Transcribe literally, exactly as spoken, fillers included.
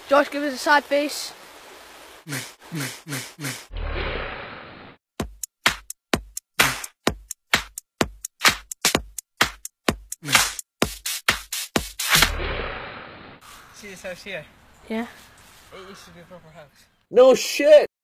Josh, give us a sad face. See this house here? Yeah. It used to be a proper house. No shit!